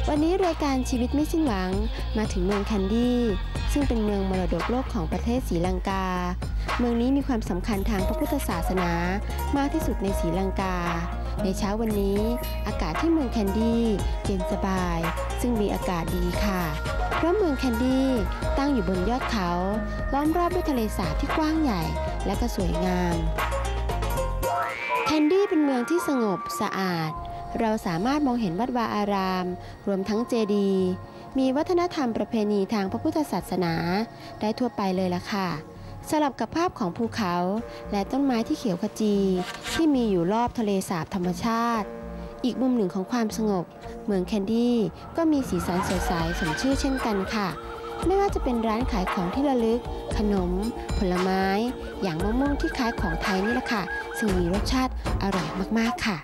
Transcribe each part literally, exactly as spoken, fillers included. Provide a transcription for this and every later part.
วันนี้รายการชีวิตไม่สิ้นหวังมาถึงเมืองแคนดี้ซึ่งเป็นเมืองมรดกโลกของประเทศศรีลังกาเมืองนี้มีความสำคัญทางพระพุทธศาสนามากที่สุดในศรีลังกาในเช้าวันนี้อากาศที่เมืองแคนดี้เย็นสบายซึ่งมีอากาศดีค่ะเพราะเมืองแคนดี้ตั้งอยู่บนยอดเขาล้อมรอบด้วยทะเลสาบที่กว้างใหญ่และก็สวยงามแคนดี้เป็นเมืองที่สงบสะอาดเราสามารถมองเห็นวัดวาอารามรวมทั้งเจดีย์มีวัฒนธรรมประเพณีทางพระพุทธศาสนาได้ทั่วไปเลยล่ะค่ะสลับกับภาพของภูเขาและต้นไม้ที่เขียวขจีที่มีอยู่รอบทะเลสาบธรรมชาติอีกมุมหนึ่งของความสงบเมืองแคนดี้ก็มีสีสันสดใสสมชื่อเช่นกันค่ะไม่ว่าจะเป็นร้านขายของที่ระลึกขนมผลไม้อย่างมะม่วงที่คล้ายของไทยนี่แหละค่ะซึ่งมีรสชาติอร่อยมากๆค่ะ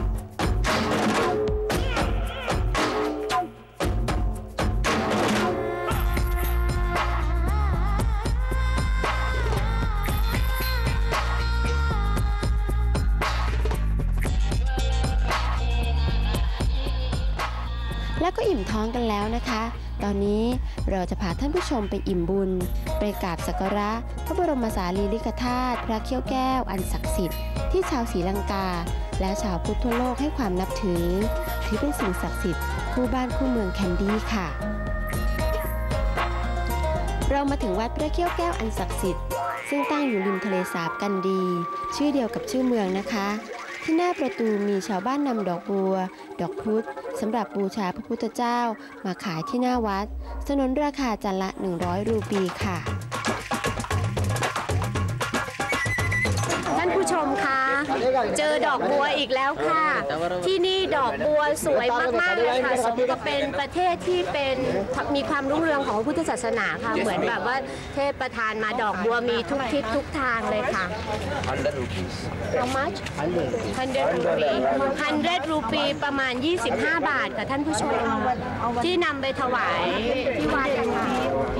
แล้วก็อิ่มท้องกันแล้วนะคะตอนนี้เราจะพาท่านผู้ชมไปอิ่มบุญไปกราบสักการะพระบรมสารีริกธาตุพระเขี้ยวแก้วอันศักดิ์สิทธิ์ที่ชาวศรีลังกาและชาวพุทธทั่วโลกให้ความนับถือถือเป็นสิ่งศักดิ์สิทธิ์คู่บ้านคู่เมืองแคนดี้ค่ะเรามาถึงวัดพระเขี้ยวแก้วอันศักดิ์สิทธิ์ซึ่งตั้งอยู่ริมทะเลสาบกันดีชื่อเดียวกับชื่อเมืองนะคะที่หน้าประตูมีชาวบ้านนำดอกบัวดอกครุฑสำหรับบูชาพระพุทธเจ้ามาขายที่หน้าวัดสนนราคาจานละหนึ่งร้อยรูปีค่ะท่านผู้ชมคะเจอดอกบัวอีกแล้วค่ะที่นี่ดอกบัวสวยมากๆเลยค่ะสมกับเป็นประเทศที่เป็นมีความรุ่งเรืองของพระพุทธศาสนาค่ะเหมือนแบบว่าเทพประทานมาดอกบัวมีทุกทิศทุกทางเลยค่ะ How much หนึ่งร้อยรูปีหนึ่งร้อยรูปีประมาณยี่สิบห้าบาทค่ะท่านผู้ชมที่นำไปถวายที่วัดค่ะ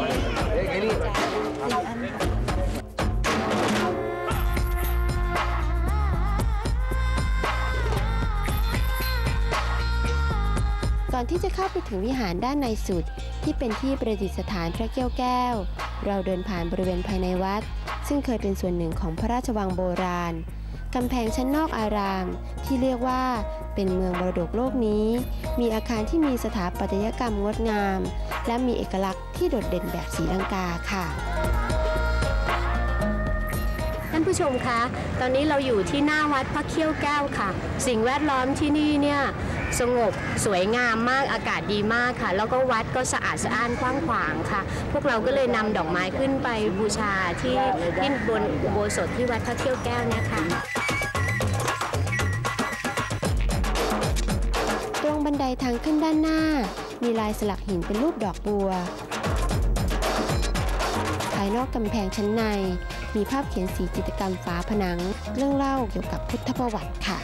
ก่อนที่จะเข้าไปถึงวิหารด้านในสุดที่เป็นที่ประดิษฐานพระเขี้ยวแก้วเราเดินผ่านบริเวณภายในวัดซึ่งเคยเป็นส่วนหนึ่งของพระราชวังโบราณกำแพงชั้นนอกอารามที่เรียกว่าเป็นเมืองมรดกโลกนี้มีอาคารที่มีสถาปัตยกรรมงดงามและมีเอกลักษณ์ที่โดดเด่นแบบศรีลังกาค่ะท่านผู้ชมคะตอนนี้เราอยู่ที่หน้าวัดพระเขี้ยวแก้วค่ะสิ่งแวดล้อมที่นี่เนี่ยสงบสวยงามมากอากาศดีมากค่ะแล้วก็วัดก็สะอาดสะอ้านกว้างขวางค่ะพวกเราก็เลยนำดอกไม้ขึ้นไปบูชาที่ที่บนอุโบสถที่วัดพระเขี้ยวแก้วนะคะตรงบันไดทางขึ้นด้านหน้ามีลายสลักหินเป็นรูปดอกบัวภายนอกกำแพงชั้นในมีภาพเขียนสีจิตรกรรมฝาผนังเรื่องเล่าเกี่ยวกับพุทธประวัติค่ะ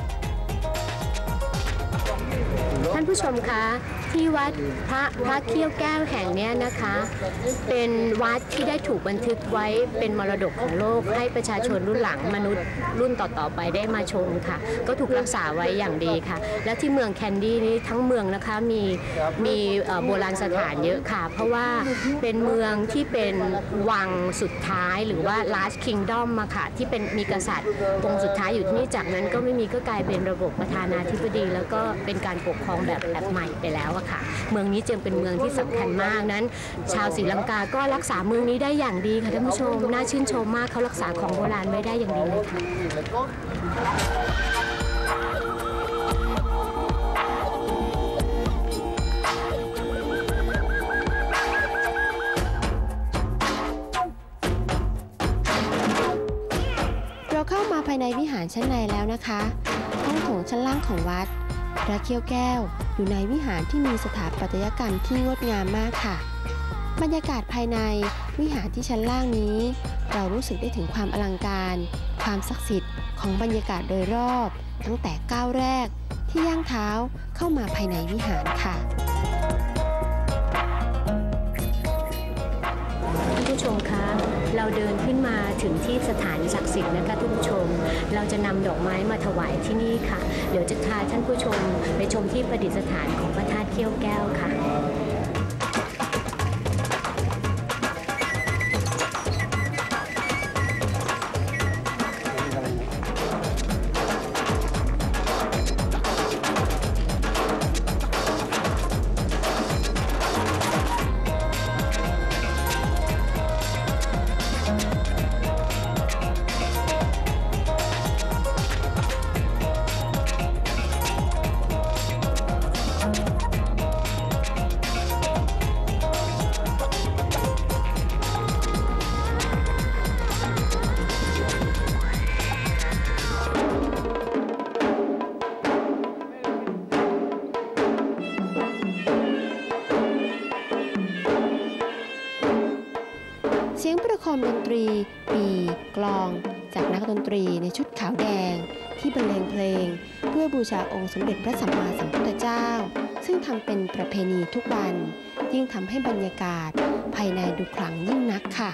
ท่านผู้ชมคะที่วัดพระพระเขี้ยวแก้วแห่งนี้นะคะเป็นวัดที่ได้ถูกบันทึกไว้เป็นมรดกของโลกให้ประชาชนรุ่นหลังมนุษย์รุ่นต่อๆไปได้มาชมค่ะก็ถูกรักษาไว้อย่างดีค่ะและที่เมืองแคนดี้นี้ทั้งเมืองนะคะมีมีโบราณสถานเยอะค่ะเพราะว่าเป็นเมืองที่เป็นวังสุดท้ายหรือว่า last kingdom มาค่ะที่เป็นมีกษัตริย์องค์สุดท้ายอยู่ที่นี่จากนั้นก็ไม่มีก็กลายเป็นระบบประธานาธิบดีแล้วก็เป็นการปกครองแบบแบบใหม่ไปแล้วอะค่ะเมืองนี้จึงเป็นเมืองที่สำคัญมากนั้นชาวศรีลังกาก็รักษาเมืองนี้ได้อย่างดีค่ะท่านผู้ชมน่าชื่นชมมากเขารักษาของโบราณไว้ได้อย่างดีเลยค่ะเราเข้ามาภายในวิหารชั้นในแล้วนะคะห้องโถงชั้นล่างของวัดพระเขี้ยวแก้วอยู่ในวิหารที่มีสถาปัตยกรรมที่งดงามมากค่ะบรรยากาศภายในวิหารที่ชั้นล่างนี้เรารู้สึกได้ถึงความอลังการความศักดิ์สิทธิ์ของบรรยากาศโดยรอบตั้งแต่ก้าวแรกที่ย่างเท้าเข้ามาภายในวิหารค่ะานผู้ชมคะเราเดินขึ้นมาถึงที่สถานศักดิ์สิทธิ์นะคะท่านผู้ชมเราจะนำดอกไม้มาถวายที่นี่ค่ะเดี๋ยวจะพาท่านผู้ชมไปชมที่ประดิษฐานของพระธาตุเขี้ยวแก้วค่ะเสียงประโคมดนตรีปีกลองจากนักดนตรีในชุดขาวแดงที่บรรเลงเพลงเพื่อบูชาองค์สมเด็จพระสัมมาสัมพุทธเจ้าซึ่งทำเป็นประเพณีทุกวันยิ่งทำให้บรรยากาศภายในดูขลังยิ่งนักค่ะ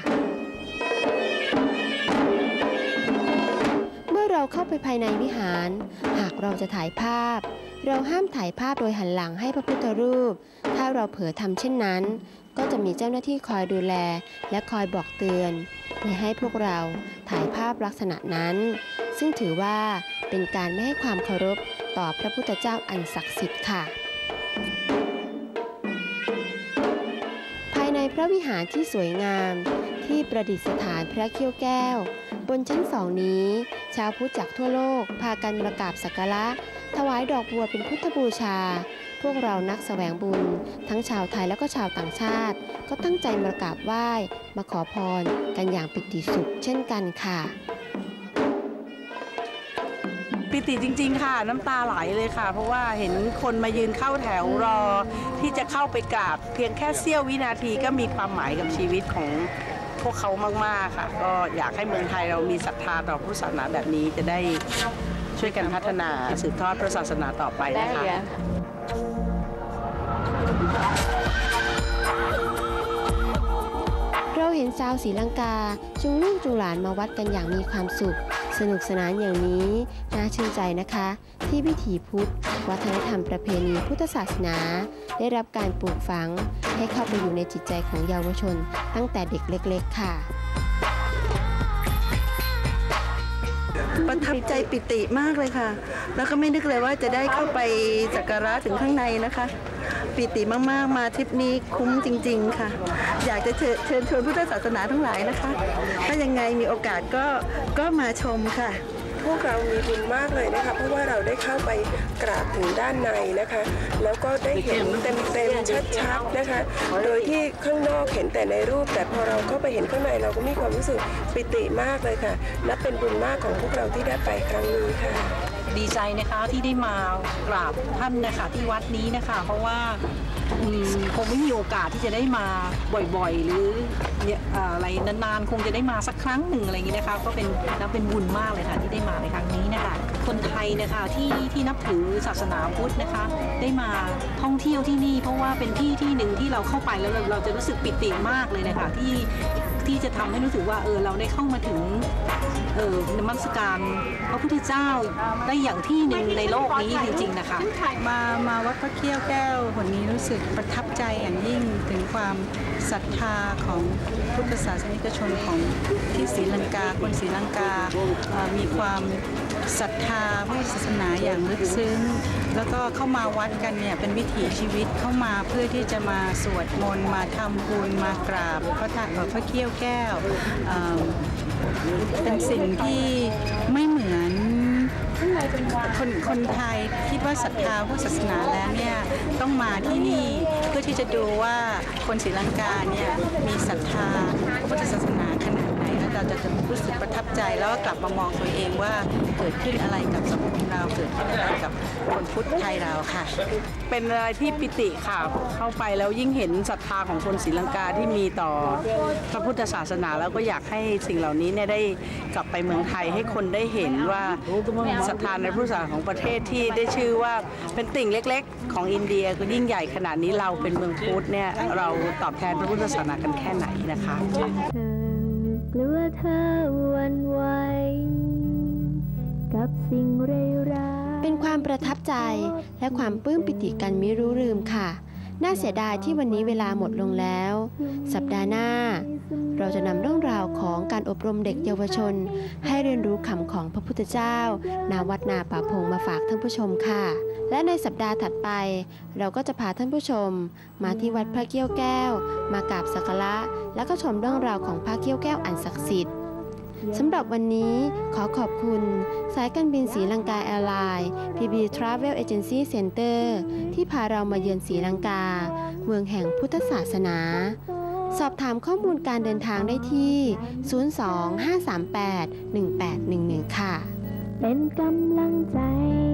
เมื่อเราเข้าไปภายในวิหารหากเราจะถ่ายภาพเราห้ามถ่ายภาพโดยหันหลังให้พระพุทธรูปถ้าเราเผลอทำเช่นนั้นก็จะมีเจ้าหน้าที่คอยดูแลและคอยบอกเตือนไม่ให้พวกเราถ่ายภาพลักษณะนั้นซึ่งถือว่าเป็นการไม่ให้ความเคารพต่อพระพุทธเจ้าอันศักดิ์สิทธิ์ค่ะภายในพระวิหารที่สวยงามที่ประดิษฐานพระเขี้ยวแก้วบนชั้นสองนี้ชาวพุทธจากทั่วโลกพากันมากราบสักการะถวายดอกบัวเป็นพุทธบูชาพวกเรานักแสวงบุญทั้งชาวไทยและก็ชาวต่างชาติก็ตั้งใจมากราบไหว้มาขอพรกันอย่างปิติสุขเช่นกันค่ะปิติจริงๆค่ะน้ำตาไหลเลยค่ะเพราะว่าเห็นคนมายืนเข้าแถวรอที่จะเข้าไปกราบเพียงแค่เสี้ยววินาทีก็มีความหมายกับชีวิตของพวกเขามากๆค่ะก็อยากให้เมืองไทยเรามีศรัทธาต่อพุทธศาสนาแบบนี้จะได้ช่วยกันพัฒนาสืบทอดพระศาสนาต่อไปนะคะเราเห็นชาวศรีลังกาจูงลูกจูงหลานมาวัดกันอย่างมีความสุขสนุกสนานอย่างนี้น่าชื่นใจนะคะที่วิถีพุทธวัฒนธรรมประเพณีพุทธศาสนาได้รับการปลูกฝังให้เข้าไปอยู่ในจิตใจของเยาวชนตั้งแต่เด็กเล็กๆค่ะประทับใจปิติมากเลยค่ะแล้วก็ไม่นึกเลยว่าจะได้เข้าไปสักการะถึงข้างในนะคะปิติมากๆมาทริปนี้คุ้มจริงๆค่ะอยากจะเชิญชวนพุทธศาสนาทั้งหลายนะคะถ้ายังไงมีโอกาสก็ก็มาชมค่ะพวกเรามีบุญมากเลยนะคะเพราะว่าเราได้เข้าไปกราบถึงด้านในนะคะแล้วก็ได้เห็นเต็มๆชัดๆนะคะโดยที่ข้างนอกเห็นแต่ในรูปแต่พอเราเข้าไปเห็นข้างในเราก็มีความรู้สึกปิติมากเลยค่ะและเป็นบุญมากของพวกเราที่ได้ไปครั้งนี้ค่ะดีใจนะคะที่ได้มากราบท่านนะคะที่วัดนี้นะคะเพราะว่าคงไม่มีโอกาสที่จะได้มาบ่อยๆหรืออะไรนานๆคงจะได้มาสักครั้งหนึ่งอะไรอย่างนี้นะคะก็เป็นนับเป็นบุญมากเลยค่ะที่ได้มาในครั้งนี้นะคะคนไทยนะคะที่ที่นับถือศาสนาพุทธนะคะได้มาท่องเที่ยวที่นี่เพราะว่าเป็นที่ที่หนึ่งที่เราเข้าไปแล้วเราจะรู้สึกปิติมากเลยนะคะที่ที่จะทำให้รู้สึกว่าเออเราได้เข้ามาถึงเออนมัสการพระพุทธเจ้าได้อย่างที่หนึ่งในโลกนี้จริงๆนะคะมามาวัดพระเขี้ยวแก้ววันนี้รู้สึกประทับใจอย่างยิ่งถึงความศรัทธาของพุทธศาสนิกชนของที่ศรีลังกาคนศรีลังกามีความศรัทธาพุทธศาสนาอย่างลึกซึ้งแล้วก็เข้ามาวัดกันเนี่ยเป็นวิถีชีวิตเข้ามาเพื่อที่จะมาสวดมนต์มาทำบุญมากราบพระธาตุพระเขี้ยวแก้วเป็นสิ่งที่ไม่เหมือนคนคนไทยคิดว่าศรัทธาพุทธศาสนาแล้วเนี่ยต้องมาที่นี่เพื่อที่จะดูว่าคนศรีลังกาเนี่ยมีศรัทธาพุทธศาสนาขนาดไหนระดับเราจะรู้สึกประทับใจแล้วก็กลับมามองตัวเองว่าเกิดขึ้นอะไรกับสังคมเราเกิดขึ้นอะไรกับคนพุทธไทยเราค่ะเป็นอะไรที่ปิติค่ะเข้าไปแล้วยิ่งเห็นศรัทธาของคนศรีลังกาที่มีต่อพระพุทธศาสนาแล้วก็อยากให้สิ่งเหล่านี้เนี่ยได้กลับไปเมืองไทยให้คนได้เห็นว่าศรัทธาในพระพุทธศาสนาของประเทศที่ได้ชื่อว่าเป็นติ่งเล็กๆของอินเดียก็ยิ่งใหญ่ขนาดนี้เราเป็นเมืองพุทธเนี่ยเราตอบแทนพระพุทธศาสนากันแค่ไหนนะคะกลัวเธอวันไหวกับสิ่งร้ายเป็นความประทับใจและความปลื้มปิติกันมิรู้ลืมค่ะน่าเสียดายที่วันนี้เวลาหมดลงแล้วสัปดาห์หน้าเราจะนำเรื่องราวของการอบรมเด็กเยาวชนให้เรียนรู้คำของพระพุทธเจ้าณวัดนาป่าพงมาฝากท่านผู้ชมค่ะและในสัปดาห์ถัดไปเราก็จะพาท่านผู้ชมมาที่วัดพระเกี้ยวแก้วมากราบสักการะและก็ชมเรื่องราวของพระเกี้ยวแก้วอันศักดิ์สิทธิ์สำหรับวันนี้ขอขอบคุณสายการบินศรีลังกาแอร์ไลน์ พี บี Travel Agency Center ที่พาเรามาเยือนศรีลังกาเมืองแห่งพุทธศาสนาสอบถามข้อมูลการเดินทางได้ที่ ศูนย์ สอง ห้า สาม แปด หนึ่ง แปด หนึ่ง หนึ่ง ค่ะเป็นกำลังใจ